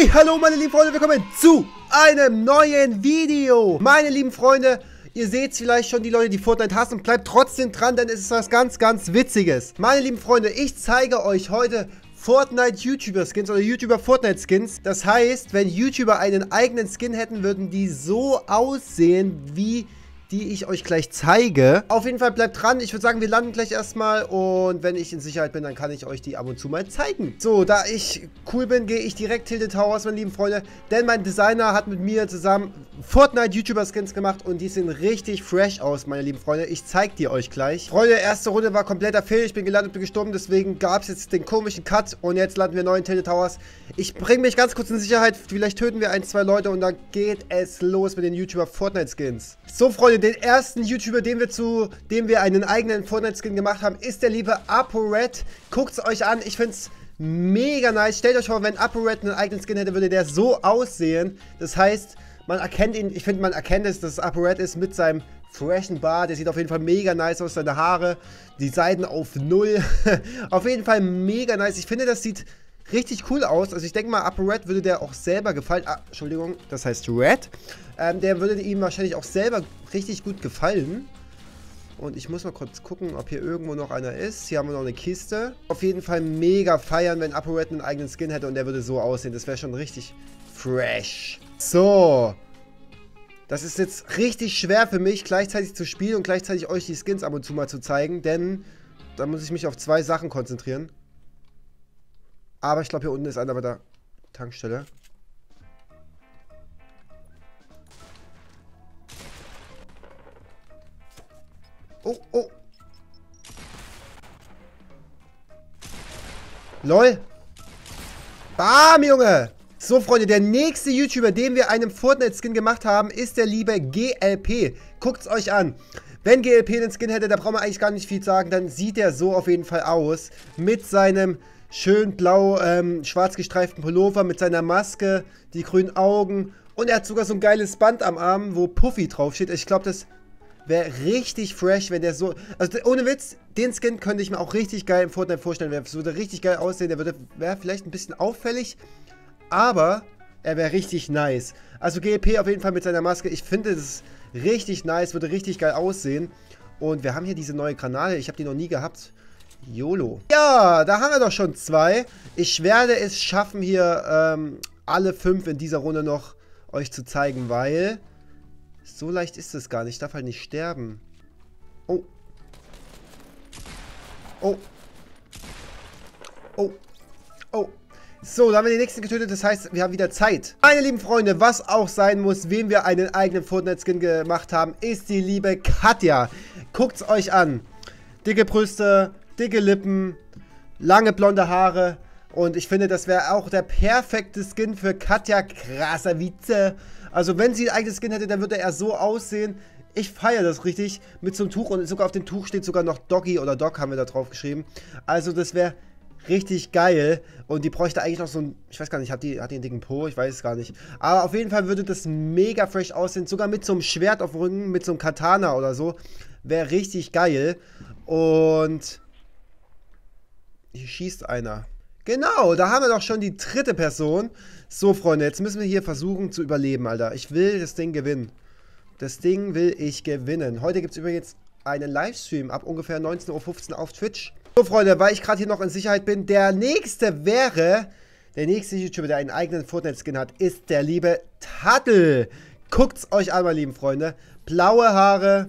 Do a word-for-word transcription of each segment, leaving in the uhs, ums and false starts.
Hey, hallo meine lieben Freunde, willkommen zu einem neuen Video. Meine lieben Freunde, ihr seht vielleicht schon, die Leute, die Fortnite hassen, bleibt trotzdem dran, denn es ist was ganz, ganz Witziges. Meine lieben Freunde, ich zeige euch heute Fortnite-YouTuber-Skins oder YouTuber-Fortnite-Skins. Das heißt, wenn YouTuber einen eigenen Skin hätten, würden die so aussehen, wie die ich euch gleich zeige. Auf jeden Fall bleibt dran. Ich würde sagen, wir landen gleich erstmal und wenn ich in Sicherheit bin, dann kann ich euch die ab und zu mal zeigen. So, da ich cool bin, gehe ich direkt Tilted Towers, meine lieben Freunde, denn mein Designer hat mit mir zusammen Fortnite-YouTuber-Skins gemacht und die sehen richtig fresh aus, meine lieben Freunde. Ich zeige die euch gleich. Freunde, erste Runde war kompletter Fail. Ich bin gelandet und bin gestorben, deswegen gab es jetzt den komischen Cut und jetzt landen wir neu in Tilted Towers. Ich bringe mich ganz kurz in Sicherheit. Vielleicht töten wir ein, zwei Leute und dann geht es los mit den YouTuber-Fortnite-Skins. So, Freunde, den ersten YouTuber, den wir zu, dem wir einen eigenen Fortnite-Skin gemacht haben, ist der liebe ApoRed. Guckt es euch an, ich finde es mega nice. Stellt euch vor, wenn ApoRed einen eigenen Skin hätte, würde der so aussehen. Das heißt, man erkennt ihn, ich finde, man erkennt es, dass es ApoRed ist mit seinem freshen Bart. Der sieht auf jeden Fall mega nice aus, seine Haare, die Seiten auf null. Auf jeden Fall mega nice. Ich finde, das sieht richtig cool aus. Also ich denke mal, ApoRed würde der auch selber gefallen. Ah, Entschuldigung, das heißt Red. Ähm, der würde ihm wahrscheinlich auch selber richtig gut gefallen. Und ich muss mal kurz gucken, ob hier irgendwo noch einer ist. Hier haben wir noch eine Kiste. Auf jeden Fall mega feiern, wenn ApoRed einen eigenen Skin hätte und der würde so aussehen. Das wäre schon richtig fresh. So. Das ist jetzt richtig schwer für mich, gleichzeitig zu spielen und gleichzeitig euch die Skins ab und zu mal zu zeigen. Denn da muss ich mich auf zwei Sachen konzentrieren. Aber ich glaube, hier unten ist einer bei der Tankstelle. Oh, oh. Lol. Bam, Junge. So, Freunde, der nächste YouTuber, den wir einen Fortnite-Skin gemacht haben, ist der liebe G L P. Guckt's euch an. Wenn G L P den Skin hätte, da brauchen wir eigentlich gar nicht viel sagen. Dann sieht er so auf jeden Fall aus. Mit seinem schön blau, ähm, schwarz gestreiften Pullover, mit seiner Maske, die grünen Augen. Und er hat sogar so ein geiles Band am Arm, wo Puffy draufsteht. Ich glaube, das wäre richtig fresh, wenn der so... Also ohne Witz, den Skin könnte ich mir auch richtig geil im Fortnite vorstellen. Der würde richtig geil aussehen. Der würde, wäre vielleicht ein bisschen auffällig, aber er wäre richtig nice. Also G L P auf jeden Fall mit seiner Maske. Ich finde, das ist richtig nice, würde richtig geil aussehen. Und wir haben hier diese neue Granate. Ich habe die noch nie gehabt. YOLO. Ja, da haben wir doch schon zwei. Ich werde es schaffen, hier ähm, alle fünf in dieser Runde noch euch zu zeigen, weil so leicht ist es gar nicht. Ich darf halt nicht sterben. Oh. Oh. Oh. Oh. So, da haben wir den nächsten getötet. Das heißt, wir haben wieder Zeit. Meine lieben Freunde, was auch sein muss, wem wir einen eigenen Fortnite-Skin gemacht haben, ist die liebe Katja. Guckt's euch an. Dicke Brüste, dicke Lippen, lange blonde Haare. Und ich finde, das wäre auch der perfekte Skin für Katja Krasavice. Also wenn sie ein eigenes Skin hätte, dann würde er so aussehen. Ich feiere das richtig mit so einem Tuch. Und sogar auf dem Tuch steht sogar noch Doggy oder Dog, haben wir da drauf geschrieben. Also das wäre richtig geil. Und die bräuchte eigentlich noch so ein, ich weiß gar nicht, hat die, hat die einen dicken Po? Ich weiß es gar nicht. Aber auf jeden Fall würde das mega fresh aussehen. Sogar mit so einem Schwert auf dem Rücken, mit so einem Katana oder so. Wäre richtig geil. Und hier schießt einer. Genau, da haben wir doch schon die dritte Person. So, Freunde, jetzt müssen wir hier versuchen zu überleben, Alter. Ich will das Ding gewinnen. Das Ding will ich gewinnen. Heute gibt es übrigens einen Livestream ab ungefähr neunzehn Uhr fünfzehn auf Twitch. So, Freunde, weil ich gerade hier noch in Sicherheit bin, der nächste wäre, der nächste YouTuber, der einen eigenen Fortnite-Skin hat, ist der liebe Tatl. Guckt's euch an, meine lieben Freunde. Blaue Haare.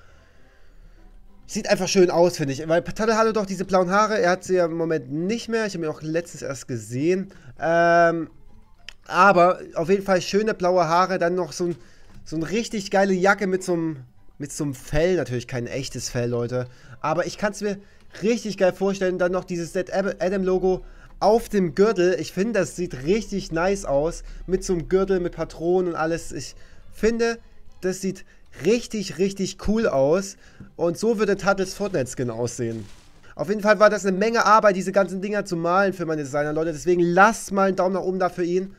Sieht einfach schön aus, finde ich. Weil Tatl hatte doch diese blauen Haare. Er hat sie ja im Moment nicht mehr. Ich habe ihn auch letztens erst gesehen. Ähm, aber auf jeden Fall schöne blaue Haare. Dann noch so, ein, so eine richtig geile Jacke mit so einem, mit so einem Fell. Natürlich kein echtes Fell, Leute. Aber ich kann es mir richtig geil vorstellen. Dann noch dieses Dead Adam-Logo auf dem Gürtel. Ich finde, das sieht richtig nice aus. Mit so einem Gürtel, mit Patronen und alles. Ich finde, das sieht richtig, richtig cool aus. Und so würde Tatls Fortnite-Skin aussehen. Auf jeden Fall war das eine Menge Arbeit, diese ganzen Dinger zu malen für meine Designer, Leute. Deswegen lasst mal einen Daumen nach oben da für ihn.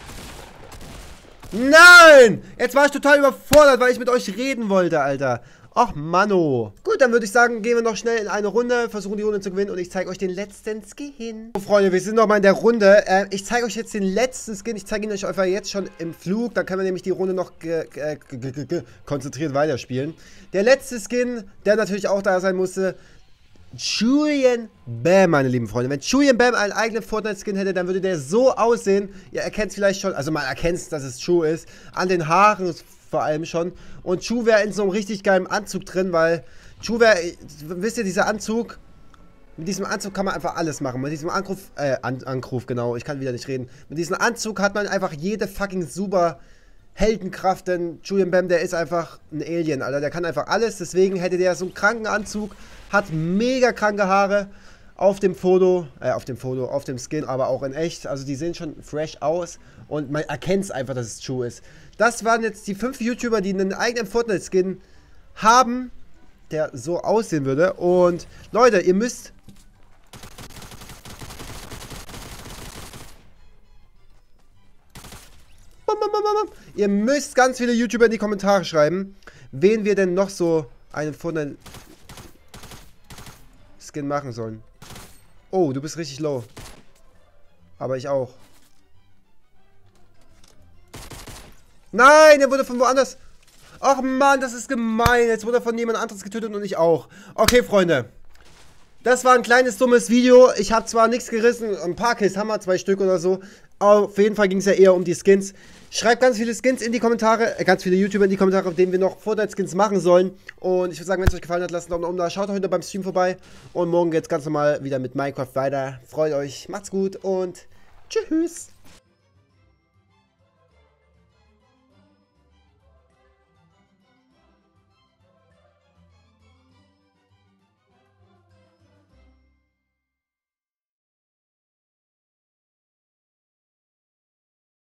Nein! Jetzt war ich total überfordert, weil ich mit euch reden wollte, Alter. Ach, Manno. Gut, dann würde ich sagen, gehen wir noch schnell in eine Runde, versuchen die Runde zu gewinnen und ich zeige euch den letzten Skin. So, Freunde, wir sind noch mal in der Runde. Äh, ich zeige euch jetzt den letzten Skin. Ich zeige ihn euch einfach jetzt schon im Flug. Dann können wir nämlich die Runde noch äh, konzentriert weiterspielen. Der letzte Skin, der natürlich auch da sein musste, Julian Bam, meine lieben Freunde. Wenn Julian Bam einen eigenen Fortnite-Skin hätte, dann würde der so aussehen. Ihr erkennt es vielleicht schon, also man erkennt es, dass es Chu ist. An den Haaren vor allem schon. Und Chu wäre in so einem richtig geilen Anzug drin, weil Chu wäre, wisst ihr, dieser Anzug, mit diesem Anzug kann man einfach alles machen. Mit diesem Anruf, äh, An Anruf, genau, ich kann wieder nicht reden. Mit diesem Anzug hat man einfach jede fucking super Heldenkraft, denn Julian Bam, der ist einfach ein Alien, Alter. Der kann einfach alles, deswegen hätte der so einen kranken Anzug, hat mega kranke Haare auf dem Foto, äh, auf dem Foto, auf dem Skin, aber auch in echt. Also die sehen schon fresh aus und man erkennt es einfach, dass es Chu ist. Das waren jetzt die fünf YouTuber, die einen eigenen Fortnite-Skin haben, der so aussehen würde. Und Leute, ihr müsst... Ihr müsst ganz viele YouTuber in die Kommentare schreiben, wen wir denn noch so einen Fortnite-Skin machen sollen. Oh, du bist richtig low. Aber ich auch. Nein, er wurde von woanders. Ach Mann, das ist gemein. Jetzt wurde er von jemand anderes getötet und ich auch. Okay, Freunde. Das war ein kleines, dummes Video. Ich habe zwar nichts gerissen, ein paar Kills haben wir, zwei Stück oder so. Aber auf jeden Fall ging es ja eher um die Skins. Schreibt ganz viele Skins in die Kommentare, äh, ganz viele YouTuber in die Kommentare, auf denen wir noch Fortnite-Skins machen sollen. Und ich würde sagen, wenn es euch gefallen hat, lasst einen Daumen nach oben da. Schaut heute beim Stream vorbei. Und morgen geht es ganz normal wieder mit Minecraft weiter. Freut euch, macht's gut und tschüss.